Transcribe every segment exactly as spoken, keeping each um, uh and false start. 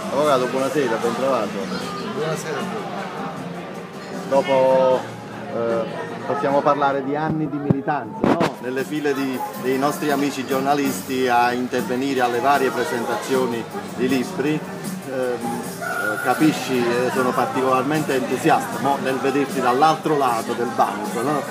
Avvocato, buonasera, ben trovato. Buonasera a tutti. Dopo eh, possiamo parlare di anni di militanza, no? Nelle file di, dei nostri amici giornalisti a intervenire alle varie presentazioni di libri, ehm, eh, capisci, eh, sono particolarmente entusiasta mo, nel vederti dall'altro lato del banco, no?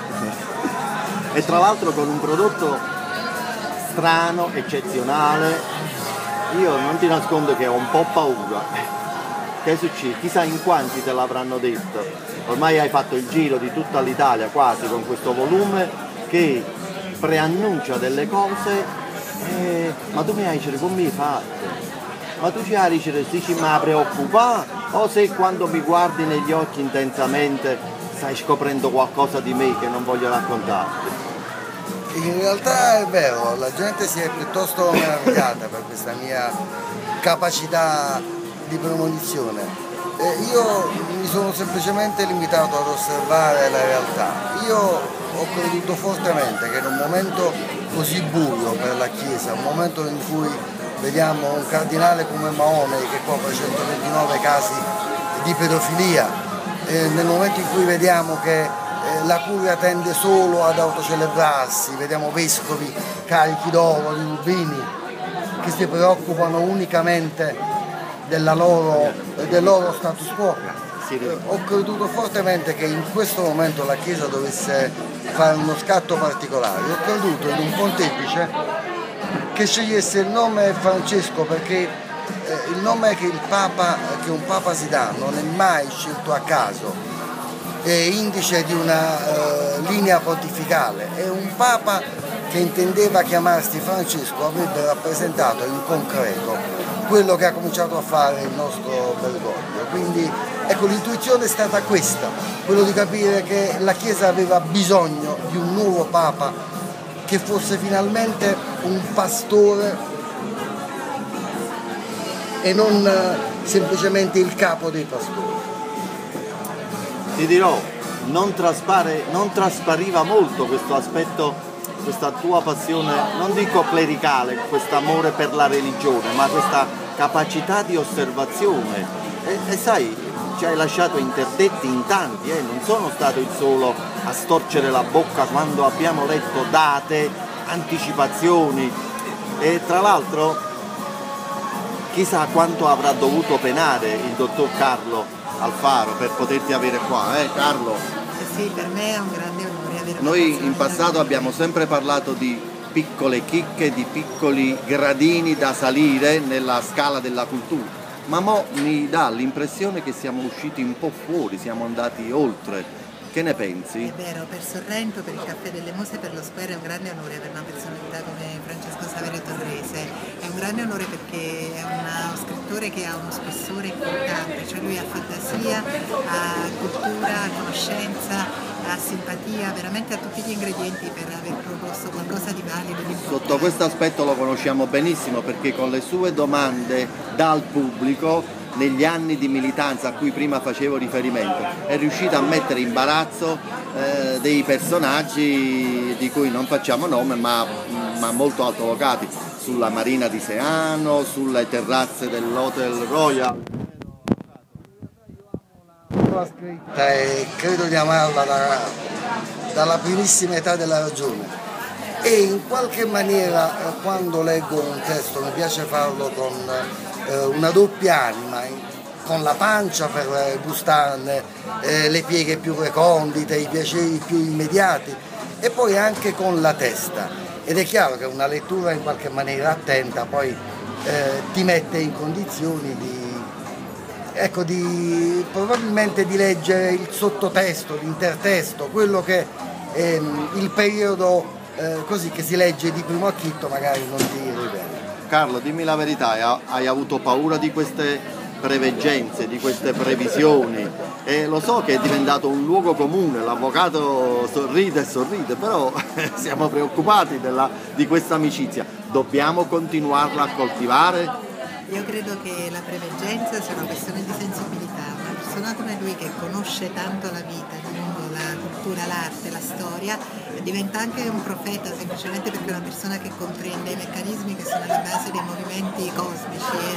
E tra l'altro con un prodotto strano, eccezionale. Io non ti nascondo che ho un po' paura. Che succede? Chissà in quanti te l'avranno detto. Ormai hai fatto il giro di tutta l'Italia quasi con questo volume che preannuncia delle cose. Eh, ma tu mi hai detto come hai fatto? Ma tu ci hai detto dici ma preoccupa? O se quando mi guardi negli occhi intensamente stai scoprendo qualcosa di me che non voglio raccontarti? In realtà è vero, la gente si è piuttosto meravigliata per questa mia capacità di premonizione. Eh, io mi sono semplicemente limitato ad osservare la realtà. Io ho creduto fortemente che in un momento così buio per la Chiesa, un momento in cui vediamo un cardinale come Mahone che copre centoventinove casi di pedofilia, eh, nel momento in cui vediamo che la curia tende solo ad autocelebrarsi, vediamo vescovi carichi d'oro, di rubini, che si preoccupano unicamente della loro, del loro status quo. Ho creduto fortemente che in questo momento la Chiesa dovesse fare uno scatto particolare. Ho creduto in un pontefice che scegliesse il nome Francesco perché eh, il nome che, il Papa, che un Papa si dà non è mai scelto a caso. È indice di una uh, linea pontificale. È un Papa che intendeva chiamarsi Francesco, avrebbe rappresentato in concreto quello che ha cominciato a fare il nostro Bergoglio. Quindi ecco, l'intuizione è stata questa, quello di capire che la Chiesa aveva bisogno di un nuovo Papa che fosse finalmente un pastore e non uh, semplicemente il capo dei pastori. Ti dirò, non, traspare, non traspariva molto questo aspetto, questa tua passione, non dico clericale, questo amore per la religione, ma questa capacità di osservazione. E, e sai, ci hai lasciato interdetti in tanti, eh? Non sono stato il solo a storcere la bocca quando abbiamo letto date, anticipazioni. E tra l'altro, chissà quanto avrà dovuto penare il dottor Carlo Alfaro per poterti avere qua, eh Carlo? Sì, per me è un grande onore avere. Noi in passato abbiamo sempre parlato di piccole chicche, di piccoli gradini da salire nella scala della cultura, ma mo mi dà l'impressione che siamo usciti un po' fuori, siamo andati oltre. Che ne pensi? È vero, per Sorrento, per il Caffè delle Muse, per lo Square è un grande onore avere una personalità come Francesco Saverio Torrese. È un grande onore perché è uno scrittore che ha uno spessore importante, cioè lui ha fantasia, ha cultura, ha conoscenza, ha simpatia, veramente ha tutti gli ingredienti per aver proposto qualcosa di valido, di importante. Sotto questo aspetto lo conosciamo benissimo perché con le sue domande dal pubblico negli anni di militanza a cui prima facevo riferimento è riuscito a mettere in imbarazzo eh, dei personaggi di cui non facciamo nome ma, ma molto altolocati, sulla Marina di Seano, sulle terrazze dell'Hotel Royal. L'ho scritta e credo di amarla da, dalla primissima età della ragione e in qualche maniera quando leggo un testo mi piace farlo con una doppia anima, con la pancia per gustarne eh, le pieghe più recondite, i piaceri più immediati e poi anche con la testa. Ed è chiaro che una lettura in qualche maniera attenta poi eh, ti mette in condizioni di, ecco, di probabilmente di leggere il sottotesto, l'intertesto, quello che ehm, il periodo eh, così che si legge di primo acchito magari non ti rivela. Carlo, dimmi la verità, hai avuto paura di queste preveggenze, di queste previsioni? E lo so che è diventato un luogo comune, l'avvocato sorride e sorride, però siamo preoccupati della, di questa amicizia. Dobbiamo continuarla a coltivare? Io credo che la preveggenza sia una questione di sensibilità. Una persona come lui che conosce tanto la vita, il mondo, la cultura, l'arte, la storia, diventa anche un profeta semplicemente perché è una persona che comprende i meccanismi che sono alla base dei movimenti cosmici e storici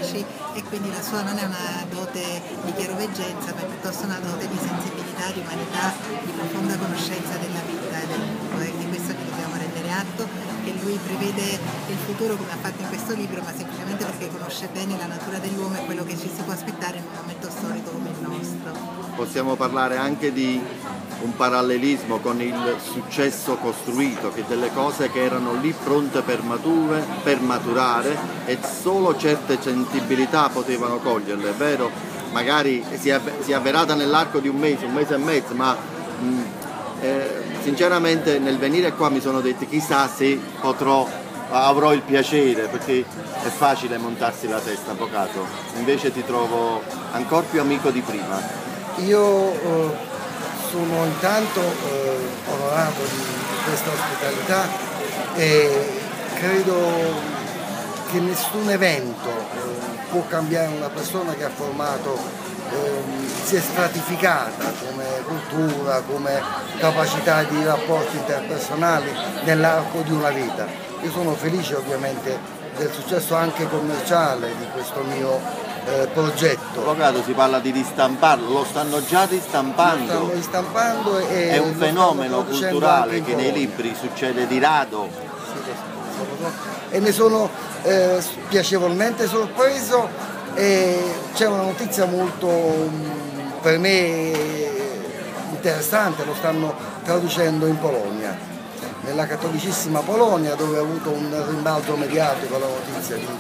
capaci, e quindi la sua non è una dote di chiaroveggenza, ma è piuttosto una dote di sensibilità, di umanità, di profonda conoscenza della vita e del mondo. È di questo che dobbiamo rendere atto, che lui prevede il futuro come ha fatto in questo libro, ma semplicemente perché conosce bene la natura dell'uomo e quello che ci si può aspettare in un momento storico come il nostro. Possiamo parlare anche di un parallelismo con il successo costruito, che delle cose che erano lì pronte per, mature, per maturare e solo certe sensibilità potevano coglierle, è vero? Magari si è, si è avverata nell'arco di un mese, un mese e mezzo, ma mh, eh, sinceramente nel venire qua mi sono detto chissà se potrò, avrò il piacere, perché è facile montarsi la testa, avvocato, invece ti trovo ancora più amico di prima. Io eh, sono intanto eh, onorato di, di questa ospitalità e credo che nessun evento eh, può cambiare una persona che ha formato, eh, si è stratificata come cultura, come capacità di rapporti interpersonali nell'arco di una vita. Io sono felice ovviamente del successo anche commerciale di questo mio Eh, progetto. Avvocato, si parla di ristamparlo, lo stanno già ristampando. Lo stanno ristampando e è un fenomeno culturale che nei libri succede di rado. E ne sono eh, piacevolmente sorpreso, e c'è una notizia molto per me interessante, lo stanno traducendo in Polonia, nella cattolicissima Polonia, dove ha avuto un rimbalzo mediatico la notizia di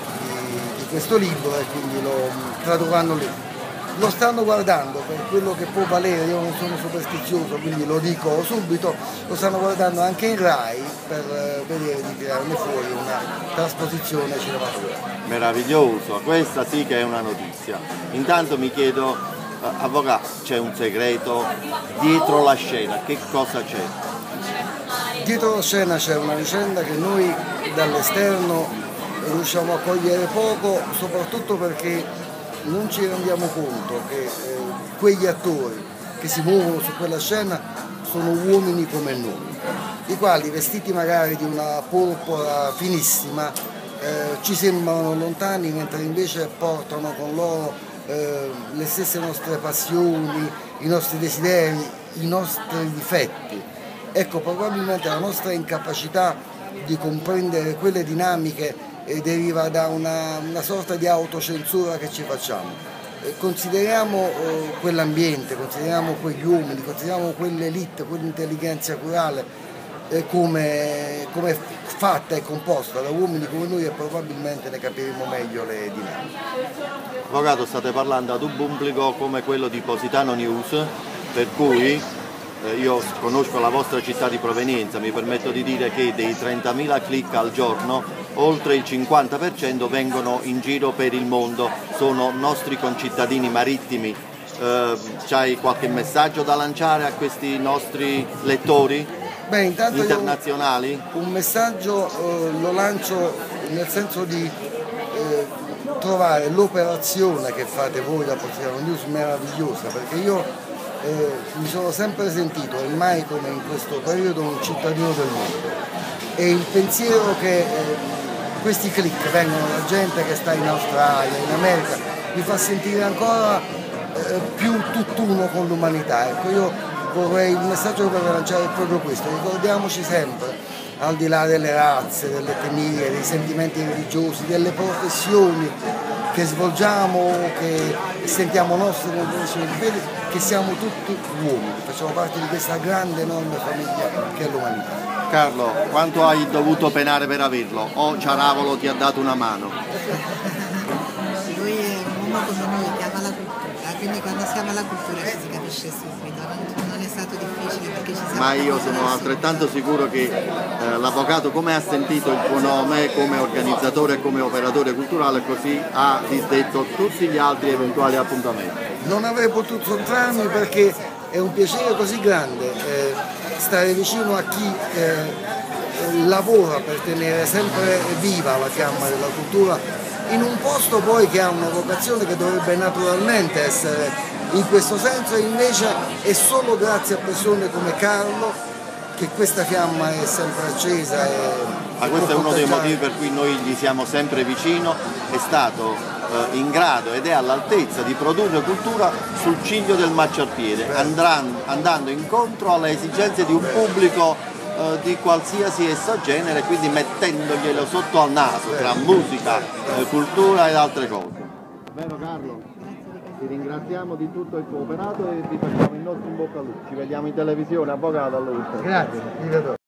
questo libro, e quindi lo tradurranno lì. Lo stanno guardando, per quello che può valere, io non sono superstizioso quindi lo dico subito, lo stanno guardando anche in Rai per vedere di tirarne fuori una trasposizione cinematografica. Meraviglioso, questa sì che è una notizia. Intanto mi chiedo, avvocato, c'è un segreto dietro la scena, che cosa c'è? Dietro la scena c'è una vicenda che noi dall'esterno riusciamo a cogliere poco, soprattutto perché non ci rendiamo conto che eh, quegli attori che si muovono su quella scena sono uomini come noi, i quali vestiti magari di una porpora finissima eh, ci sembrano lontani, mentre invece portano con loro eh, le stesse nostre passioni, i nostri desideri, i nostri difetti. Ecco, probabilmente la nostra incapacità di comprendere quelle dinamiche e deriva da una, una sorta di autocensura che ci facciamo. E consideriamo eh, quell'ambiente, consideriamo quegli uomini, consideriamo quell'elite, quell'intelligenza curale eh, come, come fatta e composta da uomini come noi, e probabilmente ne capiremo meglio le dinamiche. Avvocato, state parlando ad un pubblico come quello di Positano News, per cui eh, io conosco la vostra città di provenienza, mi permetto di dire che dei trentamila click al giorno oltre il cinquanta per cento vengono in giro per il mondo, sono nostri concittadini marittimi. Eh, c'hai qualche messaggio da lanciare a questi nostri lettori? Beh, intanto internazionali? Un messaggio eh, lo lancio nel senso di eh, trovare l'operazione che fate voi da Positano News meravigliosa, perché io eh, mi sono sempre sentito, e mai come in questo periodo, un cittadino del mondo, e il pensiero che eh, questi click vengono da gente che sta in Australia, in America, mi fa sentire ancora eh, più tutt'uno con l'umanità. Ecco, io vorrei, il messaggio che vorrei lanciare è proprio questo: ricordiamoci sempre, al di là delle razze, delle etnie, dei sentimenti religiosi, delle professioni che svolgiamo, che sentiamo nostre nelle professioni di fede, che siamo tutti uomini, facciamo parte di questa grande, enorme famiglia che è l'umanità. Carlo, quanto hai dovuto penare per averlo? O Ciaravolo ti ha dato una mano? Lui è un uomo come noi che ama la cultura, quindi quando si ama la cultura ci si capisce subito, non, non è stato difficile perché ci siamo. Ma io sono altrettanto sicuro che eh, l'avvocato, come ha sentito il tuo nome come organizzatore e come operatore culturale, così ha disdetto tutti gli altri eventuali appuntamenti. Non avrei potuto sottrarmi, perché è un piacere così grande eh, stare vicino a chi eh, lavora per tenere sempre viva la fiamma della cultura in un posto poi che ha una vocazione che dovrebbe naturalmente essere in questo senso, e invece è solo grazie a persone come Carlo che questa fiamma è sempre accesa. E Ma questo è uno dei motivi per cui noi gli siamo sempre vicino. È stato eh, in grado ed è all'altezza di produrre cultura sul ciglio del marciapiede, andando, andando incontro alle esigenze di un pubblico eh, di qualsiasi esso genere, quindi mettendoglielo sotto al naso tra musica, eh, cultura ed altre cose. Vero Carlo? Ti ringraziamo di tutto il tuo operato e ti facciamo il nostro in bocca al lupo. Ci vediamo in televisione, avvocato, allora. Grazie.